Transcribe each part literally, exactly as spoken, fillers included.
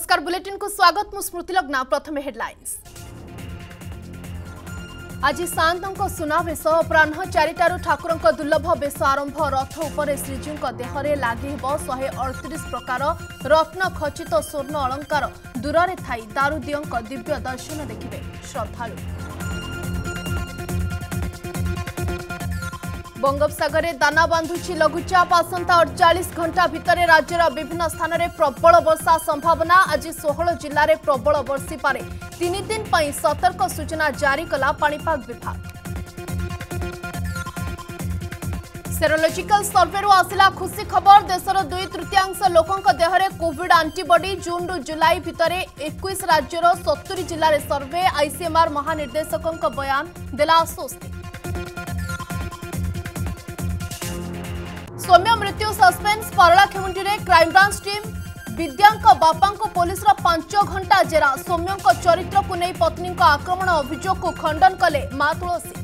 नमस्कार बुलेटिन को स्वागत मु स्मृति लग्ना प्रथम हेडलाइंस। आज सांतों सुनावेश अपराह चारिटार ठाकुर दुर्लभ बेश आरंभ रथ उपर श्रीजीव देहरे लगे शहे अड़तीस प्रकार रत्न खचित स्वर्ण अलंकार दूर में थी दारुदियों दिव्य दर्शन देखिए श्रद्धालु। बंगोपसागर में दाना बांधुची लघुचाप आसंता अड़तालीस घंटा भितर राज्यर विभिन्न स्थान में प्रबल वर्षा संभावना। आज सोलह जिले में प्रबल वर्षी पारे तीन दिन पर सतर्क सूचना जारी कला पाणीपाग विभाग। सेरोलॉजिकल सर्वे आसिला खुशी खबर। देशर दुई तृतीयांश लोकों देहरे कोविड आंटीबॉडी जून रु जुलाई भितर इक्कीस राज्यर सत्तरी जिले में सर्वे। आईसीएमआर महानिर्देशकों बयान देला आश्वस्ति। सौम्य मृत्यु सस्पेंस पारलाखेमुंडी में क्राइमब्रांच टीम विद्यांक बापा को पुलिस पांच घंटा जेरा। सौम्यों चरित्र को नहीं पत्नी आक्रमण अभियोग को खंडन कले मां तुलसी।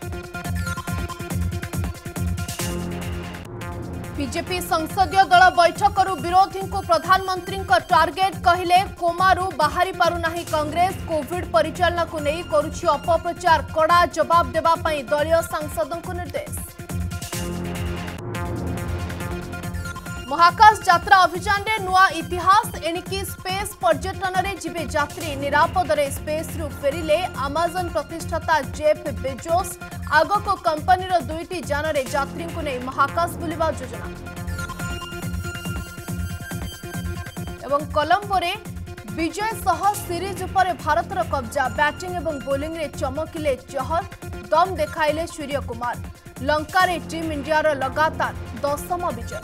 बीजेपी संसदीय दल बैठक विरोधी को प्रधानमंत्री टार्गेट कहले कोमारू बाहरी पारुना कांग्रेस। कोविड परिचालना को नहीं करुछि अपप्रचार कड़ा जवाब देबा पई दलीय सांसदों को निर्देश। महाकाश यात्रा अभियान रे नुआ इतिहास एणिकी स्पेस पर्यटन रे जीवे यात्री निरापद रे स्पेस रु फेरिले अमेजन प्रतिष्ठाता जेफ बेजोस। आगको कंपनी रो दुईटी यान रे यात्री को नहीं महाकाश बुलिबा योजना। एवं कोलंबो रे विजय सह सीरीज उपर भारतर कब्जा। बैटिंग एवं बोलिंग रे चमकिले चहर दम देखाइले सूर्य कुमार। लंका रे टीम इंडिया रो लगातार दशम विजय।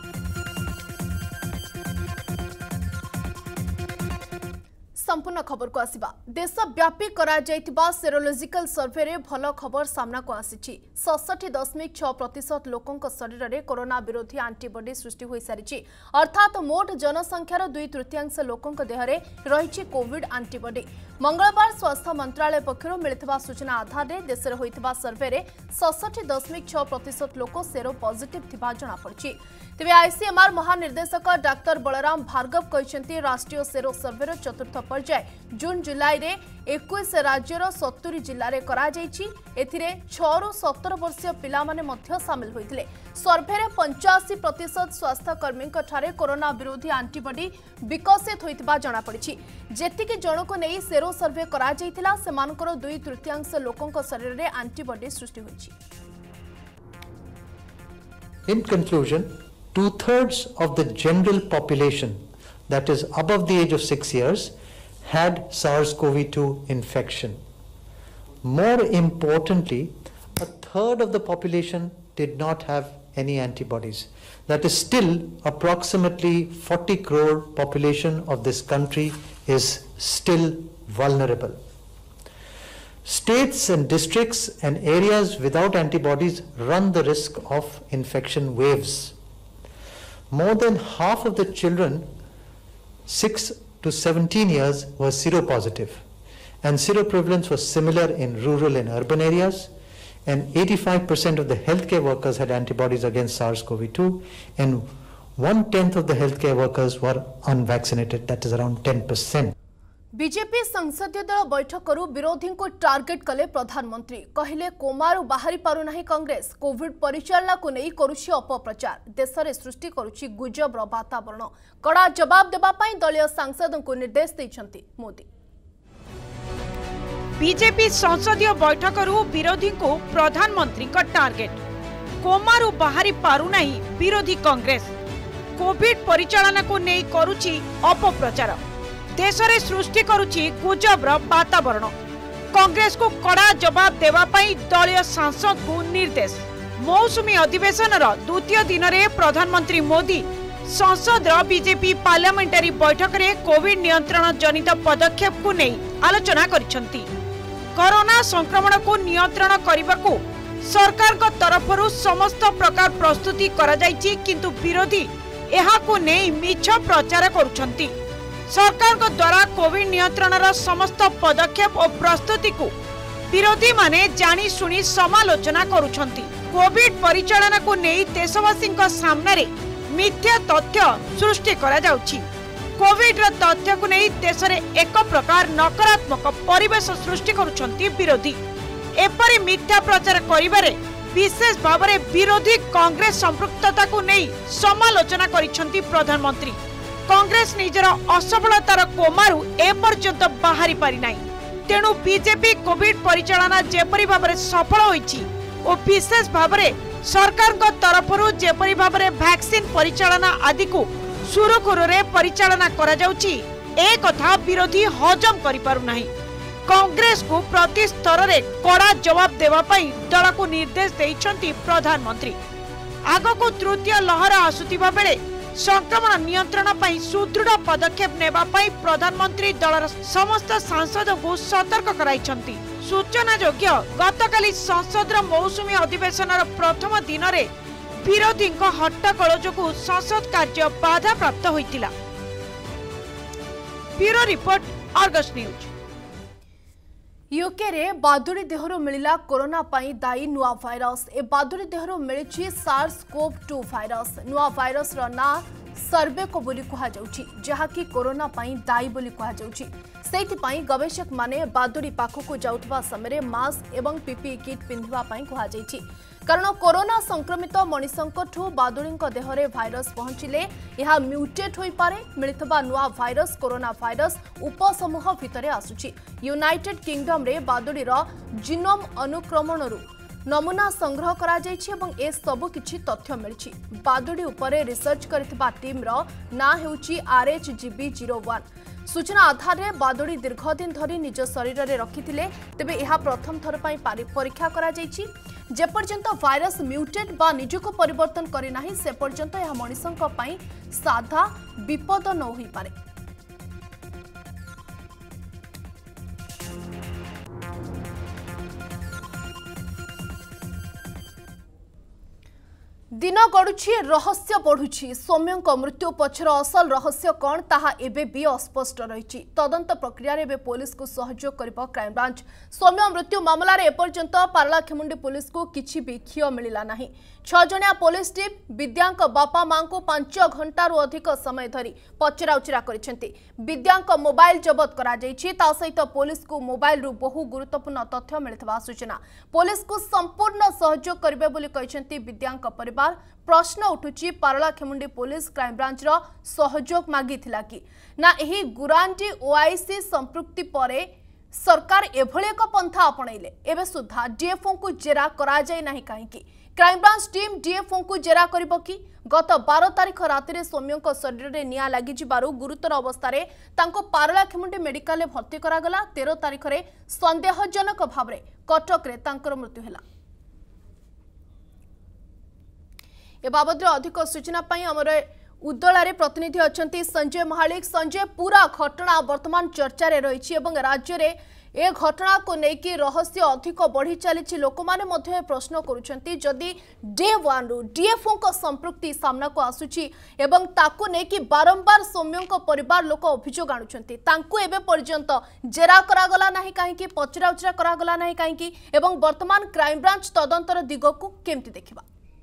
संपूर्ण खबर को आसिबा। देशव्यापी करा जाइतिबा सेरोलॉजिकल सर्वे रे भल खबर सामना को आसिछि। सड़सठ दशमिक छह प्रतिशत लोकों शरीर में कोरोना विरोधी आंटीबॉडी सृष्टि हो सारी अर्थात मोट जनसंख्यार दुई तृतीयांश लोकों देहरे रही कोविड आंटीबॉडी। मंगलवार स्वास्थ्य मंत्रालय पक्षर मिलता सूचना आधार में देश में होता सर्वे में सड़सठ दशमिक छह प्रतिशत लोक सेरो पॉजिटिव थिबा जଣାपड़ी। तेज आईसीएमआर महानिर्देशक डाक्टर बलराम भार्गव कहते राष्ट्रीय सेरो सर्वे चतुर्थ पर्याय जून जुलाई में इक्कीस राज्यर सत्तरी जिले में करा जायछि। एथिरे छह रु सत्तर वर्षीय पिला माने मध्य सामिल होइतिले। सर्वे में पंचाशी प्रतिशत स्वास्थ्यकर्मी ठारे कोरोना विरोधी आंटीबॉडी विकसित होइतिबा जଣାपड़ी। जेतिकी जनक नहीं सेरो सर्वे करा जायतिला सेमानकर दुई तृतीयांश लोकों शरीर में आंटीबॉडी सृष्टि होइछि। In conclusion, two-thirds of the general population, that is above the age of six years, had SARS CoV two infection. More importantly, a third of the population did not have any antibodies. That is still approximately forty crore population of this country is still vulnerable. States and districts and areas without antibodies run the risk of infection waves. More than half of the children six to seventeen years were seropositive, and seroprevalence was similar in rural and urban areas, and eighty-five percent of the healthcare workers had antibodies against SARS CoV two, and one-tenth of the healthcare workers were unvaccinated, that is around ten percent. BJP संसदीय दल बैठक विरोधी को target कले प्रधानमंत्री कहले कोमारू बाहरी पारुना Congress. Covid परिचालना को नहीं करुछि अपप्रचार देश में सृष्टि करुछि गुजब वातावरण कड़ा जवाब देबा पई दलीय सांसदों को निर्देश दैछंती मोदी। बीजेपी संसदीय बैठक विरोधी को प्रधानमंत्री का टार्गेट। कोमारू बाहरी पारुना विरोधी कांग्रेस। कोविड परिचालना को नहीं करुछि अपप्रचार देश में सृष्टि करुछि गुजबर वातावरण। कांग्रेस को कड़ा जवाब देवा पई दलीय सांसद को निर्देश। मौसुमी अधिवेशन द्वितीय दिन में प्रधानमंत्री मोदी संसद बीजेपी पार्लियामेंटारी बैठक में कोविड नियंत्रण जनित पदक्षेप को नहीं आलोचना करिसेंती। कोरोना संक्रमण को नियंत्रण करने को सरकार को तरफरु समस्त प्रकार प्रस्तुति करा जायछि, किंतु विरोधी एहा को नहीं मिछ प्रचार करुछंती। सरकार को द्वारा कोविड नियंत्रण समस्त पदक्षेप और प्रस्तुति को विरोधी माने जानी सुनी समालोचना करुछंती। कोविड परिचालना को नहीं देशवासी सामने मिथ्या तथ्य सृष्टि करा जाउछि। कोविड रो तथ्य को नहीं देश में एक प्रकार नकारात्मक परिवेश सृष्टि करुछंती विरोधी। एपरी मिथ्या प्रचार करिबारे विशेष भाव में विरोधी कांग्रेस संपृक्तता को नहीं समालोचना करिछंती प्रधानमंत्री। कांग्रेस निजर असफलतार कोमारू एपर्यंत बाहरी पारि नाही, तेणु बीजेपी कोविड परिचालना जेपरी भाव में सफल होईछि और विशेष भाव में सरकार को तरफरु जेपरी भाव में वैक्सीन परिचालना आदि को सुरखुरुरे परिचालना करा जाउछि ए कथा विरोधी हजम करि पारु नाही। कांग्रेस को प्रति स्तर रे कड़ा जवाब देवा पई दल को निर्देश देइछंती प्रधानमंत्री। आग को तृतीय लहर आसुतिबा बेले संक्रमण नियंत्रण पई सुदृढ़ पदक्षेप नेबा पई प्रधानमंत्री दलर समस्त सांसद को सतर्क कराइछंती। सूचना योग्य गतकाली संसदर मौसुमी अधिवेशन प्रथम दिन रे विरोधी हट्टगोल जोगु संसद कार्य बाधा प्राप्त होइतिला। Bureau report, Argus news. UK रे बादुड़ी देहरु मिलिला कोरोना पाई दायी नुआ भाइरस। ए बादुड़ी देहरु मिलिछि सार्स कोव टू भाइरस। नुआ भाइरस रो ना सर्वेको बोली कहा जाउछि, जहा कि कोरोना पाई दायी बोली कहा जाउछि। सेति पाई गवेषक माने बादुड़ी पाखको जाउतबा समय मास्क एवं पीपीई किट पिंधिबा पाई कहा जाइछि, कारण कोरोना संक्रमित मनिषंकठु बादुड़ींक देहरे भाइरस पहुंचिले यह म्यूटेट होई पारे। मिलितबा नुआ भाइरस कोरोना भाइरस उपसमूह भितरे आसुछि। यूनाइटेड किंगडम रे बादुड़ीर जीनोम अनुक्रमणरु नमूना संग्रह करा जाइछि एवं ए सबु किछि तथ्य मिलिछि। बादुड़ी उपरे रिसर्च करितबा टीम रो ना हेउछि R H G B zero one. सूचना आधार में बादुड़ी दीर्घ दिन धरी निज शरीर में रखिथिले, तेबे यह प्रथम थर पई परीक्षा करा जाइछि। जे पर्यंत भाइरस म्यूटेट बा निजको परिवर्तन करि नाही से पर्यंत यह मनिषंक पई साधा विपद न होई पारे। दिन गड़ुछि रहस्य बढ़ुछि। सौम्यंक मृत्यु पछर असल रहस्य कौन ताहा एबे भी अस्पष्ट रहिछि। तदंत प्रक्रिया रे पुलिस को सहयोग करिबो क्राइमब्रांच। सौम्य मृत्यु मामला रे एपर्यंत पारलाखेमुंडी पुलिस को किछि भी खियो मिलिला नाही। छह जणिया पुलिस टीम विद्यांक बापा मां को पांच घंटा रु अधिक समय धरी पचरा उचरा करिसेंती। विद्यांक मोबाइल जबत करा जाइछि, ता सहित पुलिस को मोबाइल रु बहु गुरुत्वपूर्ण तथ्य मिलिथबा सूचना। पुलिस को संपूर्ण सहयोग करिबे बोली कहिसेंती विद्यांक परिवार। प्रश्न उठुची पारलाखेमुंडी पुलिस क्राइमब्रांच रो सहयोग मागिथिला कि ना एही गुरांटी ओआईसी संपृक्ति परे सरकार एभଳି ଏକ पंथा आपणैले। एबे सुधा डीएफओ को जेरा करा जाय नाही काहेकि क्राइमब्रांच टीम डीएफओ को जेरा करिबो कि? गत बारह तारिख राति सौम्यंक शरीर में निया लगी गुरुतर अवस्था तांको पारलाखेमुंडी मेडिकल में भर्ती करागला। तेरह तारिख में संदेहजनक भाव में कटक रे तांकर मृत्यु हैला। ए बाबद अधिक सूचना आमर उदलारे प्रतिनिधि अच्छा संजय महालिक। संजय, पूरा घटना वर्तमान चर्चा रे रही राज्य में ए घटना को लेकिन रहस्य अधिक बढ़ी चली। लोक मैंने प्रश्न करुँच जदि डे वन रु डीएफओ को संपृक्ति सामना को आसुची एवं ताकू लेकिन बारंबार सौम्यों परिवार लोक अभियोग आणुछंती, तांकू एबे पर्यंत जेरा करागला नाही काहेकि, पचरा उचरा करागला नाही काहेकि एवं वर्तमान क्राइमब्रांच तदंतर दिग को केमती देखिबा?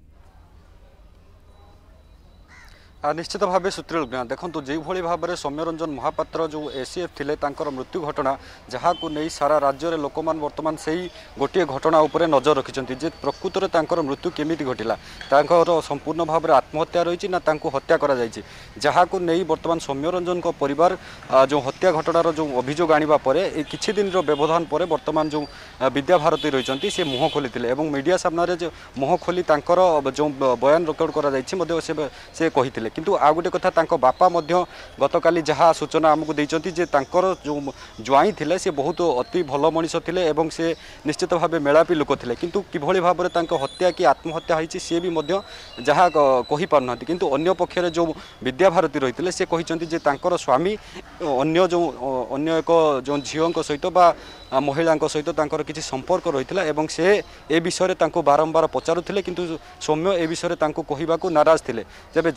निश्चित भाव सुत्रील देखो जो भाव में सौम्यरंजन महापात्र जो एसीएफ थिले तांकर मृत्यु घटना जहाँ को नहीं सारा राज्य में लोक मान वर्तमान से ही गोटे घटना उपर नजर रखिंट जे प्रकृत में तांकर मृत्यु केमिति घटिला, तांकर संपूर्ण भाव में आत्महत्या रही ना तांको हत्या करा जायछि, जहाँ को नहीं वर्तमान सौम्यरंजन को परिवार जो हत्या घटनार जो अभियोग आनिबा परे किछि दिन व्यवधान पर वर्तमान जो विद्याभारती रही से मुह खोली मीडिया सामने जो मुह खोली तांकर जो बयान रेकर्ड करा जायछि मध्ये से से कहिथिले। किंतु आ गोटे कथा तांको बापा मध्य गतकाली जहाँ सूचना आमको देइचंती जे तांकर जो ज्वाई थिले से बहुत अति भल मनीष थिले एवं से निश्चित भाव मेलापी लोक थिले, किंतु किभଳି भाव में तांको हत्या कि आत्महत्या होईची से भी मध्य जहाँ कहि पारनांती। किंतु अन्य पक्षरे जो विद्याभारती रहिथिले से कहिचंती जे तांकर स्वामी अन्य जो अन्य एक जो झीओं सहित बा महिला सहित तांकर किसी संपर्क रहिथिला एवं से ए विषय तांको बारंबार पचारुथिले, किंतु सौम्य ए विषय तांको कहिबाकू नाराज थिले। जबे जहाँ को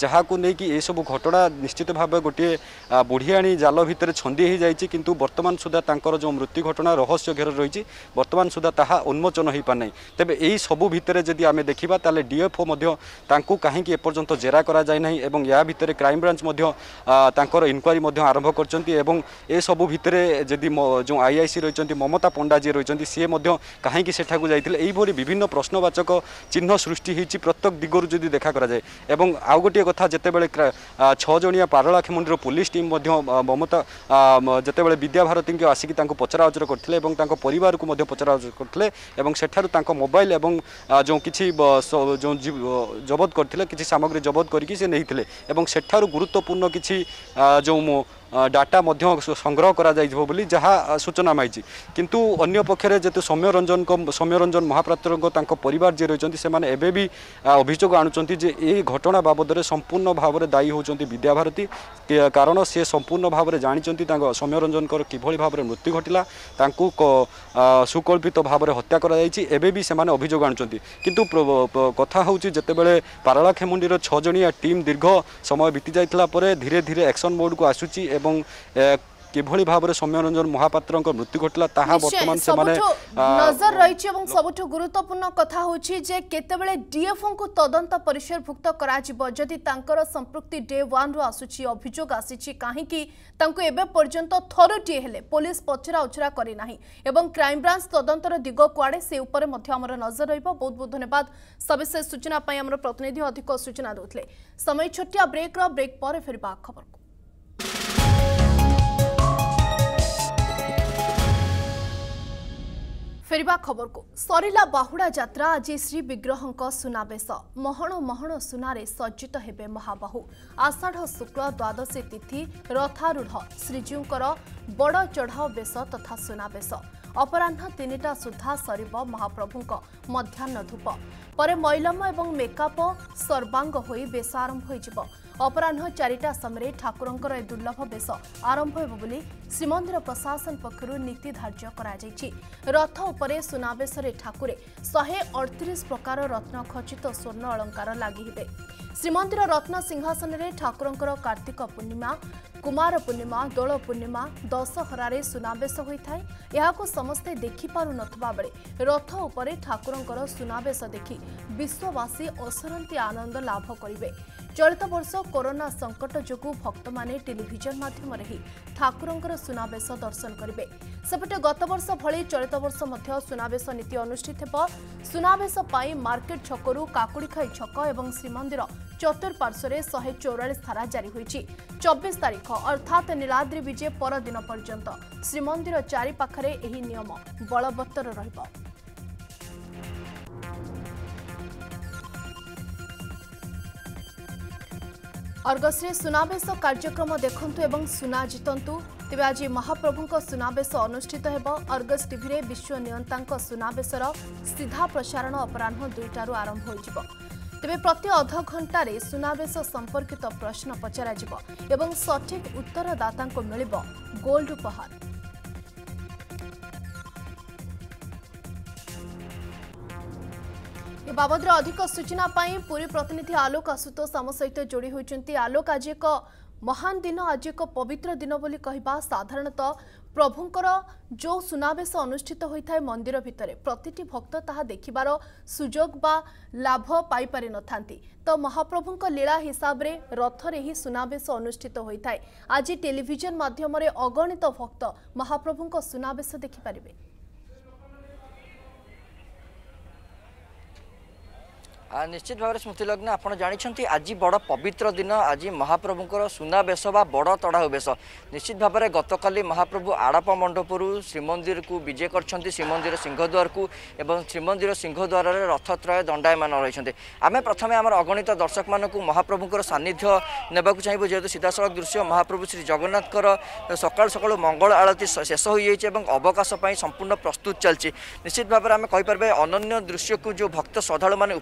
नहीं कि ये सब घटना निश्चित भाव गोटे बुढ़ियाणी जाल भितर छंदी हो जाए किंतु वर्तमान सुधा तांकर जो मृत्यु घटना रहस्य घेर रही वर्तमान सुधा ताहा उन्मोचन हो पार नहीं। तेबे यही सबू भितर जदि आमे देखिबा ताले डीएफओ मध्य तांकु काहेकि एपर्यंत जेरा करा जाय नहीं एवं या भितर क्राइम ब्रांच मध्य तांकर इनक्वारी मध्य आरंभ करचंती एवं ए सबू भितर जदि जो आईआईसी रहिचंती ममता पंडा जी रहिचंती से मध्य काहेकि सेठाकु जाइथिले एई भरी विभिन्न प्रश्नवाचक चिन्ह सृष्टि होईची प्रत्येक दिगरु जदि देखा करा जाय। एवं आउ गोटे कथा जेतेबेले छ जणिया पारलाखेमुंडीर पुलिस टीम मध्य ममता जेतेबेले विद्याभारती के आसिक तांको पचरा उचरा करथिले एवं तांको परिवार को मध्य पचरा उचरा करथिले एवं सेठारु तांको मोबाइल एवं जो किछि जो जबत करथिले किछि सामग्री जबत करिकि से नैथिले एवं सेठारु गुरुत्वपूर्ण किछि जो डाटा मध्य संग्रह करा जाइबो बोली जहाँ सूचना माइछि। किंतु अन्य पक्षरे जेतु सौम्यरंजन को सौम्यरंजन महापात्र तांको परिवार जे रहिचंती से माने एबे भी अभियोग आणुचंती जे ए घटना बाबद संपूर्ण भाव में दायी होचंती विद्याभारती कारण से संपूर्ण भाव में जानिचंती तांको सौम्यरंजन कर किभଳି भाव में मृत्यु घटिला तांको सुकल्पित भाव में हत्या करा जाइछि एबे भी से माने अभियोग आणुचंती। किंतु कथा होउछि जेतेबेले पारलाखेमुंडीर छ जणिया टीम दीर्घ समय बीती जाइतला परे धीरे धीरे एक्शन मोड को आसुछि एवं किभଳି भाव में सौम्यरंजन महापात्र मृत्यु घटला ताहा वर्तमान से माने नजर रही एवं सबुठु गुरुत्वपूर्ण कथा होछि जे केतेबेले डीएफओ को तदंत परिसरभुक्त करा जिवो जदि तांकर संपृक्ति डे वन रु आसुछि अभियोग आसीछि काहे कि तांको एबे पर्यंत थरुटी हेले पुलिस पचरा उचरा करि नाही एवं क्राइम ब्रांच तदंतर दिग कुआडे से ऊपर मध्य हमर नजर रहिबो। बहुत बहुत धन्यवाद सविशेष सूचना पई हमर प्रतिनिधि अधिक सूचना दोथले। समय छोटिया ब्रेक रो ब्रेक पर फेरबा खबर को फेरिबा खबर को सरिला बाहुड़ा यात्रा आज श्री विग्रह सुनावेश महण महण सुनारे सज्जित हेबे महाबाहु आषाढ़ शुक्ल द्वादशी तिथि रथारूढ़ श्रीजीउंकर बड़ चढ़ाओ बेश तथा सुनावेश अपराह्न तीनिटा सुधा सरिब महाप्रभुंक मध्याह्न धूप परे मैलम एवं मेकअप सर्वांग होई बेश आरंभ होइजिब। अपराह्न चारिटा समय ठाकुरंकर ए दुर्लभ बेश आरंभ हेब बोली श्रीमंदिर प्रशासन पक्षरु नीति धार्य करा जायछि। रथ उपरे सुनावेश ठाकुरे शहे अड़तीस प्रकार रत्न खचित स्वर्ण अलंकार लागि हेबे। श्रीमंदिर रत्न सिंहासन में ठाकुरंकर कार्तिक पूर्णिमा कुमार पूर्णिमा दोल पूर्णिमा दशहरारे सुनावेश होइथाय। एहाको समस्ते देखि पारु नथबा बेले रथ उपरे ठाकुरंकर सुनावेश देखि विश्ववासी असरंती आनंद लाभ करिवे। चलित वर्ष कोरोना संकट जोगु भक्त माने टेलीविजन माध्यम ही ठाकुरंकर सुनावेश दर्शन करेंगे। सेपटे गत वर्ष भली चलित वर्ष मध्य सुनावेश नीति अनुष्ठित हेब। सुनावेश पाई मार्केट छकरू काकुड़ीखाई छक एवं श्रीमंदिर चतुर्पार्श्वे शहे चौरालीस धारा जारी होईछि। चौबीस तारीख अर्थात नीलाद्री विजय परदिन पर्यंत श्रीमंदिर चारि पाखरे एही नियम बलवत्तर रहिब। अर्गसरे सुनावेश कार्यक्रम देखंतु एवं सुना जितंतु। तेबे आज महाप्रभुंक सुनावेश अनुष्ठित हेब। अर्गस टीवी रे विश्व नियंतांक सुनावेशर सीधा प्रसारण अपराह्न दुईटारू आरंभ होइजिब। तेबे प्रति अध घंटारे सुनावेश संपर्कित प्रश्न पचरा जिब एवं सठिक उत्तरदातांको मिलिब गोल्ड उपहार। ए बाबद अधिक सूचना पाई पूरी प्रतिनिधि आलोक आशुतोष आम सहित जोड़ी होती। आलोक आज एक महान दिन आज एक पवित्र दिन बोली कहबा साधारणतः प्रभुंकर जो सुनावेश अनुष्ठित होता है मंदिर भितर प्रतिटी भक्त ताहा देखिबार सुजोग बा लाभ पाई पारि नथांती तो महाप्रभुंक लीला हिसाब रे रथरे ही सुनावेश अनुष्ठित होता है। आज टेलीविजन माध्यम रे अगणित भक्त महाप्रभुंक सुनावेश देखि पारिबे। निश्चित भाव स्मृतिलग्न आपड़ जानते आज बड़ पवित्र दिन आज महाप्रभुंर सुनावेश बा बड़ तड़ाऊ बेश निश्चित भाव में गतकाली महाप्रभु आड़प मंडपरू श्रीमंदिर को विजय कर श्रीमंदिर सिंहद्वार को एवं श्रीमंदिर सिंहद्वार रथत्रय दंडायमान रही। आम प्रथम आम अगणित दर्शक मानक महाप्रभुंर सानिध्य नेबाक चाहिए जेहेतु सीधासख दृश्य महाप्रभु श्री जगन्नाथर सकाल सकाल मंगल आरती शेष हो अवकाश संपूर्ण प्रस्तुत चलती। निश्चित भाव में आम कहीपर अनन्य दृश्य को जो भक्त श्रद्धालु मैंने उपभोग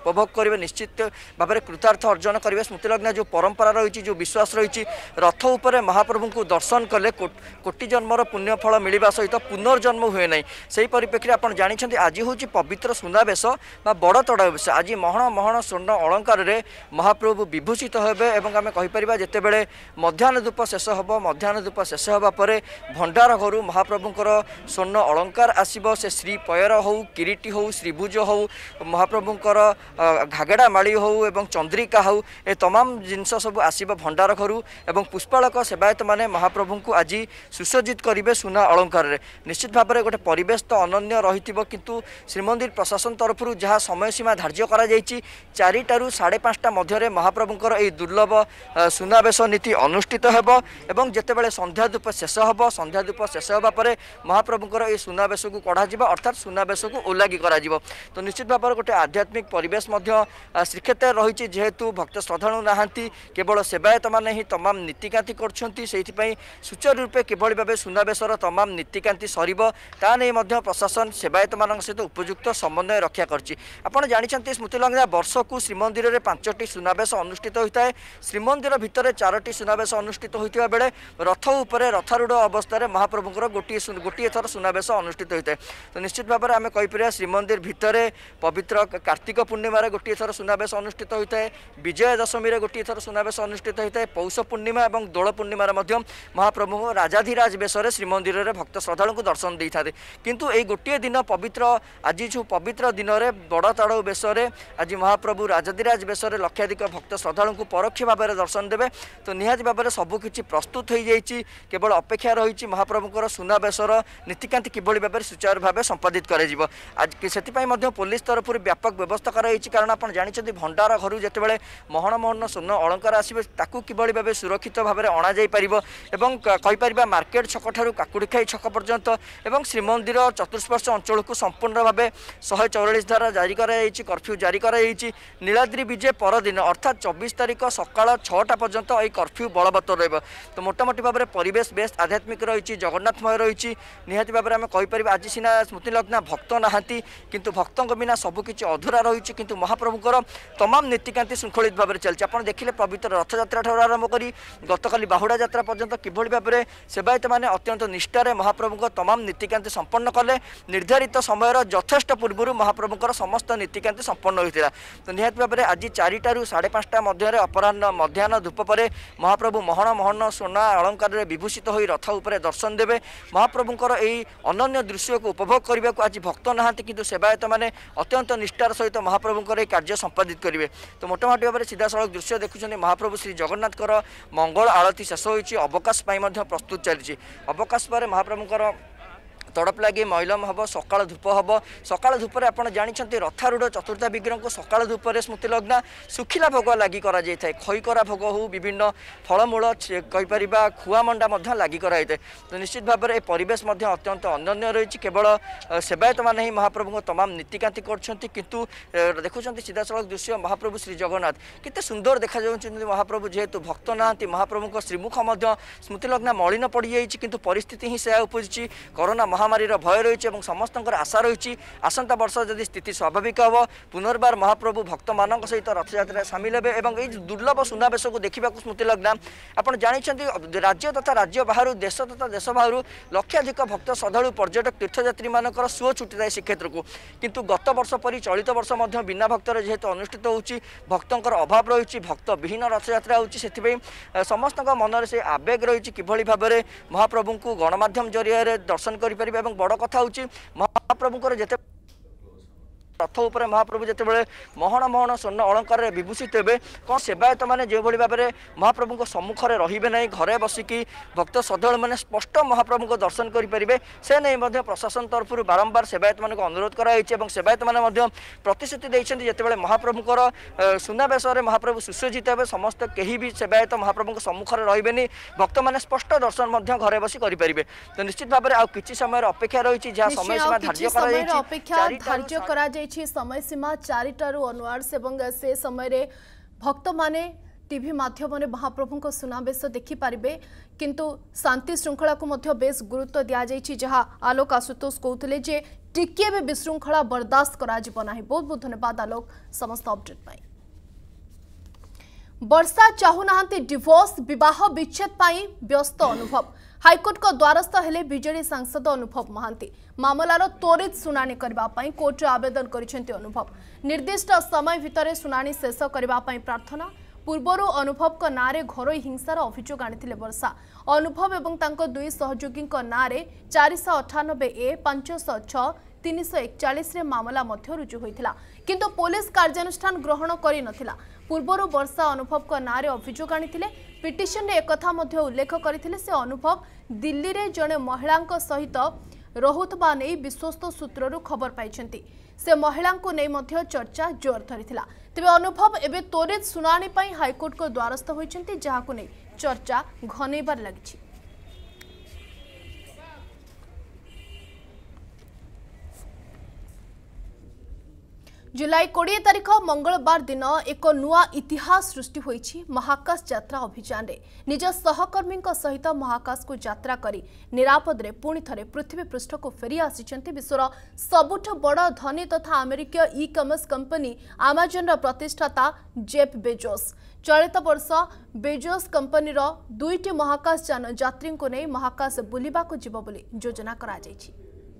करेंगे निश्चित भाव में कृतार्थ अर्जन करेंगे। स्मृतिलग्न जो परंपरा रही जो विश्वास रही रथ उपर महाप्रभु को दर्शन कले कोटि जन्मर पुण्यफल मिलवा सहित पुनर्जन्म हुए ना से परिप्रेक्षी आप जानते आज हूँ पवित्र सुनावेश बा बड़ तड़ा बेश। आज महण महण स्वर्ण अलंकार महाप्रभु विभूषित हेबे एवं आम कहीपर जितेबले मध्याह्न धूप शेष हम मध्याह्न धूप शेष होगापर भंडार घर महाप्रभुंर स्वर्ण अलंकार आसब से श्री पयर हो किरीटी हो श्रीभुज हो महाप्रभुंर घागेड़ा माड़ी हो एवं चंद्रिका हो ए तमाम जिनस सब आसब भंडार घर एवं पुष्पालक सेवायत माने महाप्रभु को आज सुसज्जित करेंगे सुना अलंकार रे। निश्चित भाव में गोटे परिवेश तो अनन्य रही किंतु श्रीमंदिर प्रशासन तरफ जहाँ समय सीमा धार्य करा चारिटारू साढ़े पाँचटा मध्य महाप्रभुंर यह दुर्लभ सुनावेश नीति अनुष्ठित हेबो एवं जेतेबेले संध्या धूप शेष हम संध्या धूप शेष होगापर महाप्रभुंर यह सुनावेश को कढ़ा अर्थात सुनावेश को उल्लागी करा तो निश्चित भाव में गोटे आध्यात्मिक परिवेश श्रीक्षेत्र रही जेहेतु भक्त श्रद्धालु नहांती केवल सेवायत माने ही तमाम नीतिकांति करछंती सेहिथिपई सुचारू रूपे किभଳି भाबे सुनावेशर तमाम नीतिकांति सरिबो ता नै मध्य प्रशासन सेवायत मानक सहित उपयुक्त समन्वय रक्षा करछि। आपण जानिछंती स्मृतिलग्न वर्ष को श्रीमंदिर में पांचटी सुनावेश अनुष्ठित होता है। श्रीमंदिर भितर चारोटी सुनावेश अनुष्ठित होता बेले रथ उपरे रथारूढ़ अवस्था महाप्रभुंर गोटे गोटे थर सुनावेश अनुष्ठित होता है। तो निश्चित भाव में आम कहीपर श्रीमंदिर भितर पवित्र कार्तिक पूर्णिमार गोटे थर सुनावेश अनुष्ठित होता है। विजय दशमी गोटे थर सुनावेश अनुष्ठित होता है। पौष पूर्णिमा और दोल पूर्णिमार महाप्रभु राजाधिराज बेश श्रीमंदिर में भक्त श्रद्धालु को दर्शन दे था किंतु यही गोटे दिन पवित्र आज जो पवित्र दिन में बड़ ताड़ बेश आज महाप्रभु राजाधिराज बेश लक्षाधिक भक्त श्रद्धालु को परोक्ष भाव में दर्शन देवे। तो निहाती भाव में सबकि प्रस्तुत हो जाइए केवल अपेक्षा रही महाप्रभुंर सुनावेशर नीतिकांति किभଳି भाव में सुचारू भाव संपादित कर आज से पुलिस तरफ व्यापक व्यवस्था कराई कारण आप जानते भंडार घर जितेबाला महण महण स्वर्ण अलंकार आसवे ताकू किभଳି भाव सुरक्षित भाव में अणा एवं कहीपर मार्केट छक ठार काकुड़ीखाई छक पर्यंत एवं श्रीमंदिर चतुष्पार्श अंचल को संपूर्ण भाव शहे चौरालीस धारा जारी कराई कर्फ्यू जारी कराई। नीलाद्री विजय परदिन अर्थात चौबीस तारीख सकाल छटा पर्यंत यह कर्फ्यू बलवत्तर रही। तो मोटामोटी भाव में परिवेश बेस आध्यात्मिक रही जगन्नाथमय रही निहाती भाव में आम कहीपर आज सीना स्मृतिलग्न भक्त नहांती किंतु भक्तों बिना सबकि अधूरा रही किंतु महाप्रभुंर तमाम नीतिकांति शृंखलित भाव में चलती। आप देखिले पवित्र रथयात्रा ठार आरंभ कर गतकाली बाहुड़ा यात्रा पर्यंत किभଳି भाव में सेवायत मैंने अत्यंत निष्ठार महाप्रभु तमाम नीतिकांति संपन्न कले निर्धारित समय यथेष्ट पूर्व महाप्रभुंर समस्त नीतिकांति संपन्न होता। तो निहाती भाव में आज चारिटारू साढ़े पाँचटा मध्य अपराह्न मध्याह्न धूप पर महाप्रभु महण महण सोना अलंकार विभूषित हो रथ उपर दर्शन देवे। महाप्रभुंर यही अनन्य दृश्य को उपभोग करने को आज भक्त नहांती किंतु सेवायत मैंने अत्यंत निष्ठार सहित महाप्रभुंर यह कार्य संपादित करेंगे। तो मोटामोटी भाव में सीधा सड़क दृश्य देखुं महाप्रभु श्री जगन्नाथर मंगल आरती शेष होती अवकाश प्रस्तुत चली अवकाश पर महाप्रभुंर तड़प लगे मैलम हम सकाल धूप हम सकाल धूपर आप जानते रथारूढ़ चतुर्था विग्रह को सकाल धूपर स्मृतिलग्न सुखिला भोग लगी खईकरा भोग हो विभिन्न फलमूल कहीपर खुआमंडा लगी कराई थाए। तो निश्चित भाव में परिवेश अत्यंत अनन्य रही केवल सेवायत मैंने ही महाप्रभु तमाम नीतिकांति किंतु देखुं सीधा सड़क दृश्य महाप्रभु श्री जगन्नाथ केते सुंदर देखा महाप्रभु जेहेतु भक्त नहांती महाप्रभु श्रीमुख स्मृतिलग्न मलिन पड़ जाइए किंतु परिस्थिति ही से उपजी कोरोना महामारी भय रही है समस्त आशा रही आसंता वर्ष जदि स्थिति स्वाभाविक हम पुनर्बार महाप्रभु भक्त मान सहित रथयात्रा सामिल हे और ये दुर्लभ सुनावेश को देखा स्मृतिलग्न आप जानते राज्य तथा राज्य बाहर देश तथा देश बाहर लक्षाधिक भक्त श्रद्धालु पर्यटक तीर्थयात्री मानकर सुओ छुटी थाए श्रीक्षेत्र को किंतु गत वर्ष परी चलित वर्ष विना भक्तर जेहेतु अनुष्ठित होची भक्तों अभाव रही भक्त विहीन रथयात्रा होती समस्त मनर से आवेग रही किभଳି भाव में महाप्रभु को गणमाध्यम जरिया दर्शन कर बड़ कथा हूँ महाप्रभुंर जिते रथ उपर महाप्रभु जितेबाला महण महण स्वर्ण अलंकार विभूषित हे कौन सेवायत मैंने जो भाव में महाप्रभु सम्मुखें रे ना घरे बसिकी भक्त श्रद्धालु मैंने स्पष्ट महाप्रभु को दर्शन करेंगे से नहीं प्रशासन तरफ बारंबार सेवायत मान को अनुरोध कराई सेवायत मैंने प्रतिश्रुति देते जितेबाला महाप्रभुंर सुनावेश महाप्रभु सुसज्जित हे समस्त कहीं भी सेवायत महाप्रभु सम्मुखें रे भक्त मैंने स्पष्ट दर्शन घरे बसी करेंगे। तो निश्चित भाव में आउ कि समय अपेक्षा रही जहाँ समय सीमा धार्य समय सीमा चारिटारू अनवार्ड्स एवं से समय भक्त माने टीवी माध्यम महाप्रभु को सुनावेश देखिपारे किंतु शांति श्रृंखला को मध्य बेस गुरुत्व दि जाइए जहाँ आलोक आशुतोष कहते जे टिके भी विशृंखला बर्दाश्त करा जिवो नाही। बहुत बहुत धन्यवाद आलोक समस्त अपडेट पाई। वर्षा चाहूनाहांती डिवोर्स विवाह विच्छेद पाई व्यस्त अनुभव। हाईकोर्ट को द्वारस्थ हेले बीजेडी सांसद अनुभव महांती। मामलार त्वरित शुणाणी करबा पई कोर्ट आवेदन करिसेंती अनुभव। निर्दिष्ट समय भितर शुणाणी शेष करबा पई प्रार्थना। पूर्वरु अनुभव को नारे घरोई हिंसार अभियोग आनिथिले वर्षा। अनुभव एवं तांको दुई सहयोगी नारे चार सौ अठानबे ए पांच सौ छह तीन सौ एकचालीस रे मामला मध्य रुजु होइथिला, किंतु पुलिस कार्यानुष्ठान ग्रहण करि नथिला। पूर्वरु वर्षा अनुभव को नारे अभियोग आनिथिले। पिटिशन रे एकथा मध्य उल्लेख करथिले से अनुभव दिल्ली रे जणे महिलांक सहित रहुतबा नै विश्वस्त सूत्ररु खबर पाइछंती। से महिला को नै मध्य चर्चा जोर धरिथिला। तेबे अनुभव एबे त्वरित शुणाणी पई हाईकोर्ट को द्वारस्थ होइछंती, जहाकु नै चर्चा घनेबार लागिछि। जुलाई कोड़े तारीख मंगलवार दिन एक नुआ इतिहास सृष्टि होइछि। महाकाश यात्रा अभियान रे निज सहकर्मी सहित महाकाश को यात्रा करी निरापद रे पुणी थरे पृथ्वी पृष्ठ को फेरी आसिछंती विश्वर सबुठ बड़ धनी तथा अमेरिकीय ई कॉमर्स कंपनी अमेजन रा प्रतिष्ठाता जेफ बेजोस। चलित वर्ष बेजोस कंपनी रो दुईटी महाकाश यान यात्री को नै महाकाश बुलिबा को जीव बोली योजना करा जायछि।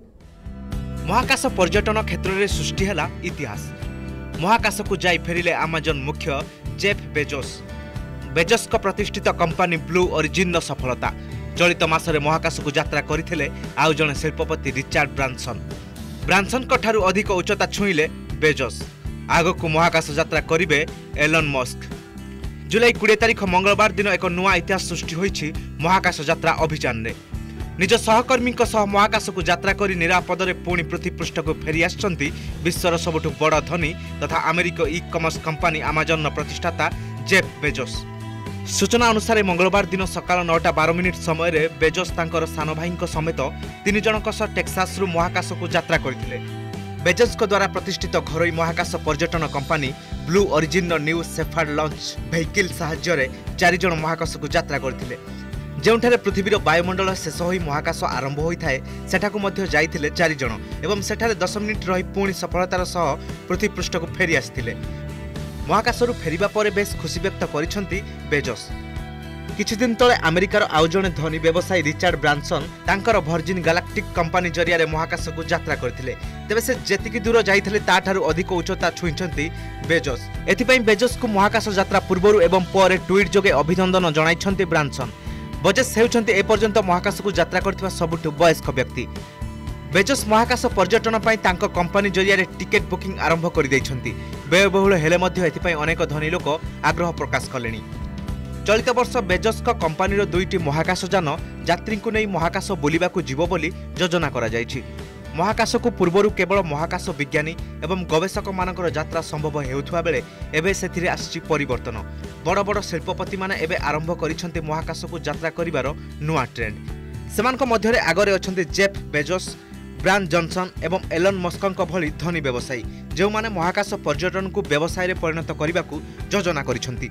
महाकाश पर्यटन क्षेत्र में सृष्टि है इतिहास। महाकाश को जाई फेरिले अमेजन मुख्य जेफ बेजोस। बेजोस को प्रतिष्ठित कंपनी ब्लू ओरिजिन सफलता। चलित मासरे महाकाश को यात्रा करथिले आउ जने शिल्पपति रिचार्ड ब्रांसन। ब्रांसन को ठारू अधिक उच्चता छुईले बेजोस। आगो को महाकाश यात्रा करिवे एलन मस्क। जुलाई कोड़े तारीख मंगलवार दिन एक नुआ इतिहास सृष्टि होइछि महाकाश यात्रा अभियान रे। निज सहकर्मी सह महाकाश को यात्रा करी निरापद रे पुणी पृथ्वी पृष्ठ को फेरी आछंती विश्वर सबुठ बड़ धनी तथा America e commerce company Amazon प्रतिष्ठाता जेफ बेजोस। सूचना अनुसार मंगलवार दिन सकाल नौटा बार मिनिट समय रे बेजोस तांकर सान भाई समेत तीन जनक सह टेक्सास रु महाकाश को यात्रा करथिले। बेजोस को द्वारा प्रतिष्ठित घरोई महाकाश पर्यटन company Blue Origin New Shepard launch vehicle साहाय्य रे चार जन महाकाश को यात्रा करथिले। ଯେଉଁଠାରେ ପୃଥିବୀର ବାୟୁମଣ୍ଡଳ ଶେଷ ହୋଇ ମହାକାଶ ଆରମ୍ଭ ହୋଇଥାଏ ସେଠାକୁ ମଧ୍ୟ ଯାଇଥିଲେ ଚାରି ଜଣ ଏବଂ ସେଠାରେ ଦଶ ମିନିଟ୍ ରହି ପୁଣି ସଫଳତାର ସହ ପୃଥିବୀ ପୃଷ୍ଠକୁ ଫେରି ଆସିଥିଲେ। ମହାକାଶରୁ ଫେରିବା ପରେ ବେଶ୍ ଖୁସି ବ୍ୟକ୍ତ କରିଛନ୍ତି ବେଜୋସ୍। କିଛି ଦିନ ତଳେ ଆମେରିକାର ଆଉ ଜଣେ ଧନୀ ବ୍ୟବସାୟୀ ରିଚାର୍ଡ ବ୍ରାନସନ୍ ତାଙ୍କର ଭର୍ଜିନ୍ ଗାଲାକ୍ଟିକ୍ କମ୍ପାନୀ ଜରିଆରେ ମହାକାଶକୁ ଯାତ୍ରା କରିଥିଲେ। ତେବେ ସେ ଯେତିକି ଦୂର ଯାଇଥିଲେ ତାଠାରୁ ଅଧିକ ଉଚ୍ଚତା ଛୁଇଁଛନ୍ତି ବେଜୋସ୍। ଏଥିପାଇଁ ବେଜୋସ୍କୁ ମହାକାଶ ଯାତ୍ରା ପୂର୍ବରୁ ଏବଂ ପରେ ଟ୍ୱିଟ୍ ଯୋଗେ ଅଭିନନ୍ଦନ ଜଣାଇଛନ୍ତି ବ୍ରାନସନ୍। बेजोस हेउछन्ति एपर्यंत महाकाश को यात्रा करथिबा सबुठ वयस्क व्यक्ति। बेजोस महाकाश पर्यटन पई तांको कंपनी जरिया रे टिकेट बुकिंग आरंभ कर दैछन्ति। व्ययबहुल हेले मध्य एथिपई अनेक धनी लोक आग्रह प्रकाश कलेनी। चलित वर्ष बेजोस को कंपनी रो दुईटी महाकाश यान यात्री को नै महाकाश बुलिबा को जीव बोली योजना करा जायछि। महाकाश को पूर्वरु केवल महाकाश विज्ञानी एवं गवेषक मानकर यात्रा संभव हेउथुवा बेले एबे सेथिरे आछि परिवर्तन। बड़ बड़ शिल्पपति माने एबे आरंभ करिसंते महाकाश को यात्रा करिवार नुआ ट्रेंड। सेमानक मध्यरे आगरे अछन्ते जेफ बेजोस, ब्रान जॉनसन एवं एलन मस्कଙ୍କ भली धनी व्यवसायी जो माने महाकाश पर्यटन को व्यवसाय रे परिणत करिबाकू योजना करिसंती।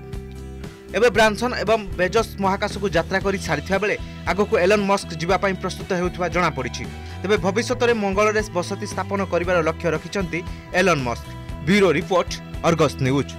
एबे ब्रानसन एवं बेजोस महाकाश को यात्रा करी सारिथिबा बेले आगको एलन मस्क जीवा पई प्रस्तुत हेउथुवा जणा पड़िछि। तेबे भविष्यत रे मंगल रे बसति स्थापन करिवार लक्ष्य रखिसंती Elon Musk. Bureau report, Argus news.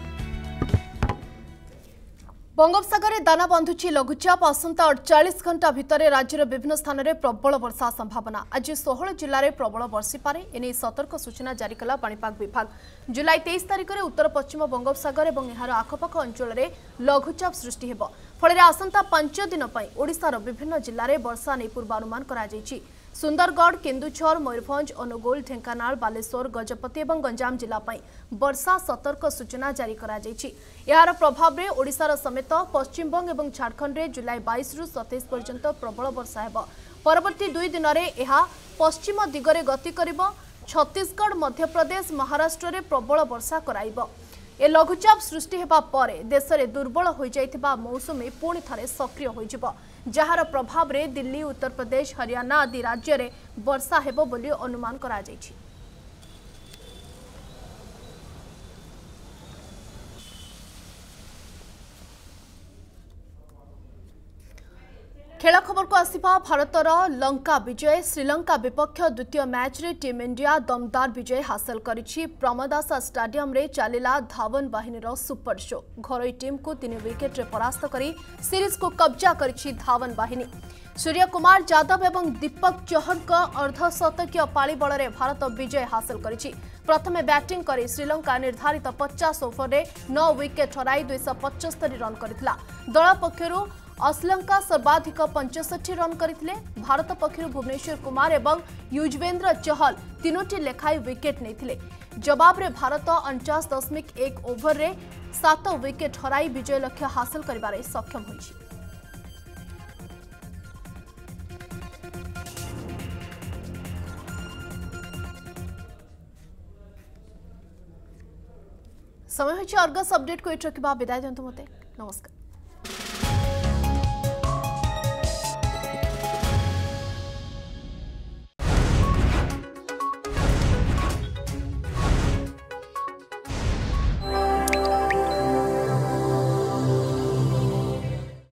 बंगोपसागर दाना बांधुची लघुचाप। आसंता अड़चाश घंटा भितर राज्यर विभिन्न स्थान में प्रबल वर्षा संभावना। आज षोहल जिले में प्रबल बर्षि पारे एने सतर्क सूचना जारी कला पाणीपाग विभाग। जुलाई तेईस तारिख में उत्तर पश्चिम बंगोपसागर और यार आखपाख अंचल में लघुचाप सृष्टि हेब। फल आसंता पांच दिन ओडिशार विभिन्न जिले में वर्षा नहीं पूर्वानुमान करा जायछि। सुंदरगढ़, केन्दुझर, मयूरभंज, अनुगोल, ढेंकानाल, बालेश्वर, गजपति और गंजाम जिला वर्षा सतर्क सूचना जारी करा जायछि। यार प्रभाव में ओडिशार समेत पश्चिमबंग और झारखंड में जुलाई बाईस रु सतैश पर्यंत प्रबल वर्षा हेब। परवर्ती दुई दिन में यह पश्चिम दिगरे गति करिब। छत्तीसगढ़, मध्यप्रदेश, महाराष्ट्र में प्रबल वर्षा कराइब। ए लघुचाप सृष्टि हेबा परे देश में दुर्बल हो जाइथिबा मौसुमी पुणी थरे सक्रिय होइजिब, जार प्रभाव रे दिल्ली, उत्तर प्रदेश, हरियाणा आदि राज्य में वर्षा हेबो बोली अनुमान करा जायछि। खेल खबर को आसिबा भारतर लंका विजय श्रीलंका विपक्ष द्वितीय मैच रे टीम इंडिया दमदार विजय हासिल करिछि। प्रमदासा स्टेडियम रे चलिला धावन बाहिनीर सुपर शो। घरोई टीम को तीन विकेट रे परास्त करी सीरीज को कब्जा करिछि धावन बाहिनी। सूर्य कुमार यादव एवं दीपक चहर अर्धशतकीय पाली बल में भारत विजय हासिल करिछि। प्रथमे बैटिंग करी श्रीलंका निर्धारित पचास ओवर में नौ विकेट हराई दुईश पचस्तरी रन करथिला। दल पक्षरु अश्लंका सर्वाधिक पंचसठी रन करथिले। भारत पक्षरु भुवनेश्वर कुमार एवं युजवेंद्र चहल तीनोटी लेखाई विकेट नेथिले। जवाब रे भारत उनचास दशमिक एक ओवर रे सात विकेट हराई विजय लक्ष्य हासिल करिबारे सक्षम होइछि। समय होइछि अर्गस अपडेट को एट रखिबा। विदाय दियंतु मते। नमस्कार।